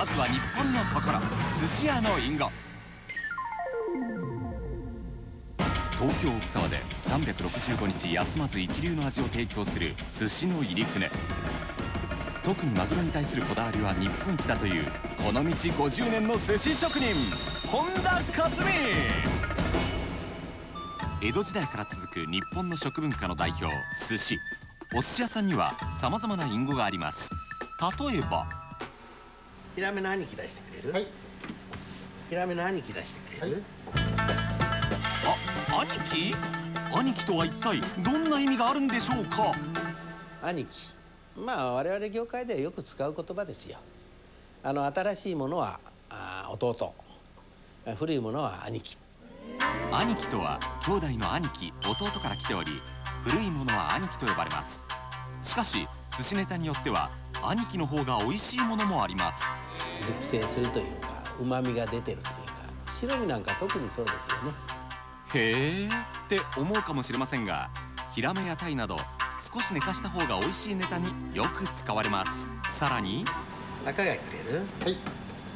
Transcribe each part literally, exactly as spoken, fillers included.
まずは日本の心、寿司屋の隠語。東京奥沢でさんびゃくろくじゅうごにち休まず一流の味を提供する寿司の入船。特にマグロに対するこだわりは日本一だというこの道ごじゅうねんの寿司職人、本田克美。江戸時代から続く日本の食文化の代表、寿司。お寿司屋さんにはさまざまな隠語があります。例えば、 ヒラメの兄貴出してくれる？はい。ヒラメの兄貴出してくれる？ あ、兄貴？兄貴とは一体どんな意味があるんでしょうか？ 兄貴、まあ我々業界ではよく使う言葉ですよ。あの新しいものはあ弟、古いものは兄貴。 兄貴とは兄弟の兄貴、弟から来ており、古いものは兄貴と呼ばれます。しかし寿司ネタによっては兄貴の方が美味しいものもあります。 熟成するというか、旨味が出てるというか、白身なんか特にそうですよね。 へーって思うかもしれませんが、ヒラメやタイなど少し寝かした方が美味しいネタによく使われます。さらに、 赤貝くれる？はい。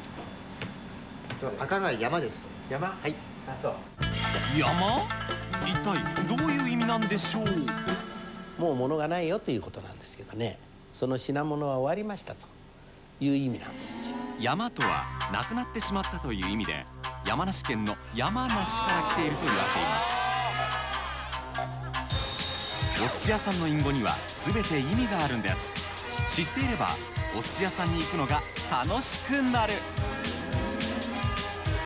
赤貝山です。 山？はい。あ、そう。 山？一体どういう意味なんでしょう？ もう物がないよということなんですけどね。その品物は終わりましたという意味なんですよ。 山とはなくなってしまったという意味で、山梨県の山梨から来ていると言われています。お寿司屋さんの隠語には全て意味があるんです。知っていればお寿司屋さんに行くのが楽しくなる。